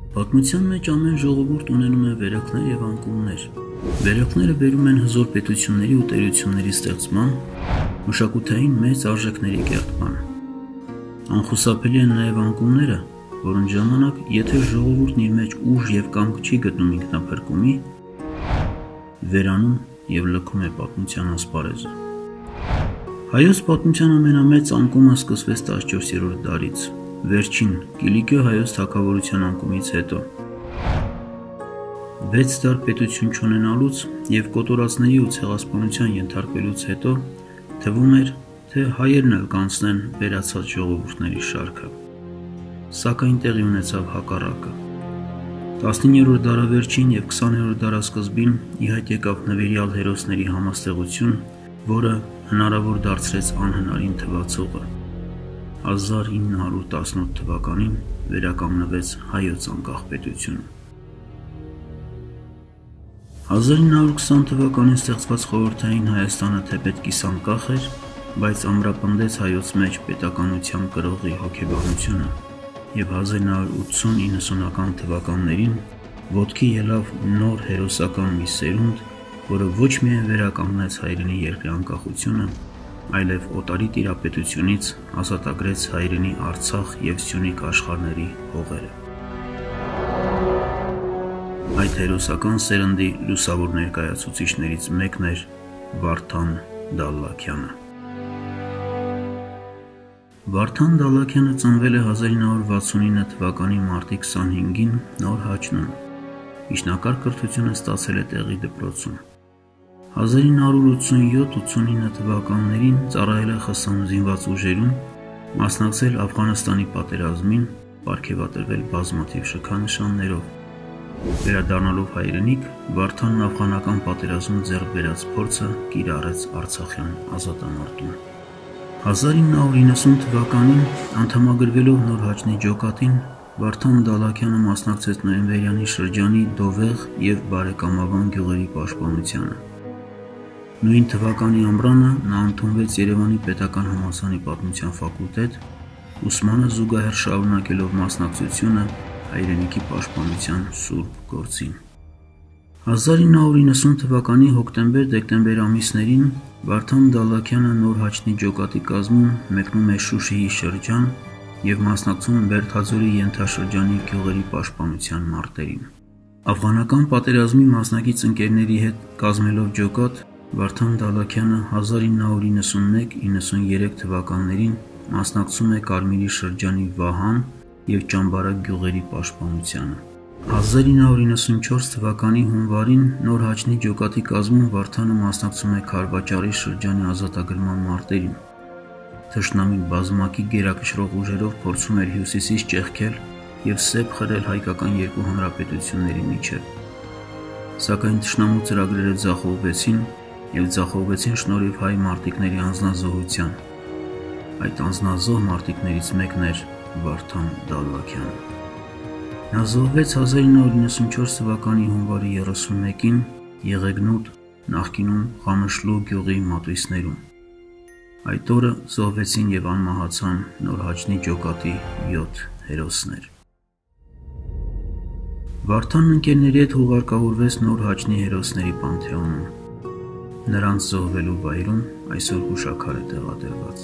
Պատմության մեջ ամեն ժողովուրդ ունենում է վերելքներ եւ անկումներ։ Վերելքները բերում են հզոր պետությունների ու տերությունների ստեղծման, մշակութային մեծ արժեքների կերտման։ Անխուսափելի են նաեւ անկումները, որոնց ժամանակ, եթե ժողովուրդն իր մեջ ուժ եւ կամք չի գտնում ինքնափրկումի, վերանում եւ լքում է պատմության ասպարեզը։ Հայոց պատմության ամենամեծ անկումը սկսվեց 14-րդ դարից, վերջին Կիլիկիո հայոց թագավորության անկումից հետո։ 6 դար պետություն չունենալուց եւ կոտորածների ու ցեղասպանության ենթարկվելուց հետո թվում էր, թե հայերն էլ կանցնեն վերացած ժողովուրդների շարքը։ Սակայն տեղի ունեցավ հակառակը։ 19-րդ դարավերջին եւ 20-րդ դարասկզբին ի հայտ եկավ նվիրյալ հերոսների համաստեղություն, որը հնարավոր դարձրեց անհնարին թվացողը։ 1918 թվականին վերականգնվեց հայոց անկախ պետությունը։ 1920 թվականին ստեղծված խորհրդային Հայաստանը թեպետ կիսանկախ էր, բայց ամրապնդեց հայոց մեջ պետականության կրողի հոգեբանությունը եւ 1980-90-ական թվականներին ոտքի ելավ նոր հերոսական մի սերունդ, որը ոչ միայն վերականգնեց հայրենի երկրի անկախությունը, այլև օտարի տիրապետությունից ազատագրեց հայրենի Արցախ եւ Սյունիք աշխարհների հողերը։ Այդ հերոսական սերնդի լուսավոր ներկայացուցիչներից մեկն էր Վարդան Դալլաքյանը։ Վարդան Դալլաքյանը ծնվել է 1969 թվականի մարտի 25-ին Նոր Հաճնում։ Միջնակարգ կրթությունը ստացել է տեղի դպրոցում։ 1987-89 թվականներին ծառայել է ԽՍՀՄ զինված ուժերում, մասնակցել Աֆղանստանի պատերազմին, պարգևատրվել բազմաթիվ շքանշաններով։ Վերադառնալով հայրենիք, Վարդանն աֆղանական պատերազմում ձեռք բերած փորձը կիրառեց Արցախյան ազատամարտում։ 1990 թվականին անդամագրվելով Նոր Հաճնի ջոկատին, Վարդան Դալլաքյանը մասնակցեց նոյեմբերյանի շրջանի Դովեղ եւ Բարեկամավան գյուղերի պաշտպանությանը։ Նույն թվականի ամռանը նա ընդունվեց Երևանի Պետական համալսարանի պատմության ֆակուլտետ, ուսմանը զուգահեռ շարունակելով մասնակցությունը հայրենիքի պաշտպանության սուրբ գործին։ 1990 թվականի հոկտեմբեր-դեկտեմբեր ամիսներին Վարդան Դալլաքյանը Նոր Հաճնի ջոկատի կազմում մեկնում է Շուշիի շրջան եւ մասնակցում Բերդաձորի ենթաշրջանի գյուղերի պաշտպանության մարտերին։ Աֆղանական պատերազմի մասնակից ընկերների հետ կազմելով ջոկատ, Վարդան Դալլաքյանը 1991-93 թվականներին մասնակցում է Կարմիրի շրջանի Վահան եւ Ճամբարակ գյուղերի պաշտպանությանը։ 1994 թվականի հունվարին Նոր Հաճնի ջոկատի կազմում Վարդանը մասնակցում է Քարվաճարի շրջանի ազատագրման մարտերին։ Թշնամին բազմակի գերակշռող ուժերով փորձում էր հյուսիսից ճեղքել եւ սեպ խրել հայկական երկու հանրապետությունների միջև։ Սակայն թշնամու ծրագրերը ձախողվեցին եւ ձախողվեցին շնորհիվ հայ մարտիկների անձնազոհության։ Այդ անձնազոհ մարտիկներից մեկն էր Վարդան Դալլաքյանը։ Նա զոհվեց 1994 թվականի հունվարի 31-ին Եղեգնուտ, նախկինում Ղանշլու գյուղի մատույցներում։ Այդ օրը զոհվեցին եւ անմահացան Նոր Հաճնի ջոկատի 7 հերոսներ։ Վարդանն ընկերների հետ հուղարկավորվեց Նոր Հաճնի հերոսների պանթեոնում։ Նրանց զոհվելու վայրում այսօր հուշաքար է տեղադրված։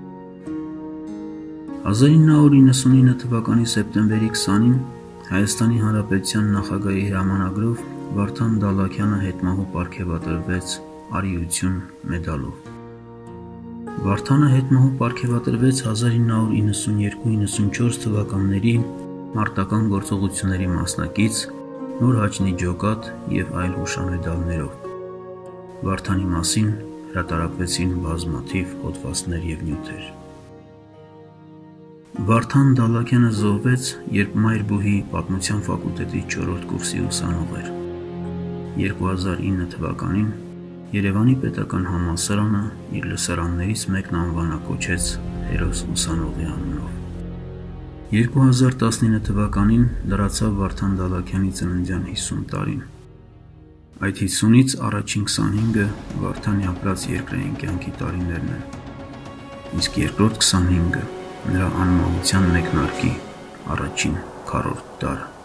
1999 թվականի սեպտեմբերի 20-ին Հայաստանի Հանրապետության նախագահի հրամանագրով Վարդան Դալլաքյանը հետմահու պարգևատրվեց Արիություն մեդալով։ Վարդանը հետմահու պարգևատրվեց 1992-94 թվականների մարտական գործողությունների մասնակից, Նոր Հաճնի ջոկատ եւ այլ հուշամեդալներով։ Վարդանի մասին հրատարակվեցին բազմաթիվ հոդվածներ եւ նյութեր։ Վարդան Դալլաքյանը զոհվեց, երբ Մայրբուհի պատմության ֆակուլտետի 4-րդ կուրսի ուսանող էր։ 2009 թվականին Երևանի Պետական համալսարանը իր լսարաններից մեկն անվանակոչեց հերոս ուսանողի անունով։ 2019 թվականին լրացավ Վարդան Դալլաքյանի ծննդյան 50 տարին։ Այդ 50-ից առաջին 25-ը Վարդանի ապրած երկրային կյանքի տարիներն են, իսկ երկրորդ 25-ը նրա անմահության մեկնարկի առաջին քառորդ տարը։